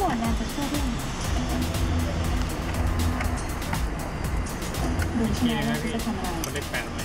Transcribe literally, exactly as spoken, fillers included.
หัวแรงจะช่วยด้วยดูใช่ไหมว่าจะทำอะไรคนเล็กแปด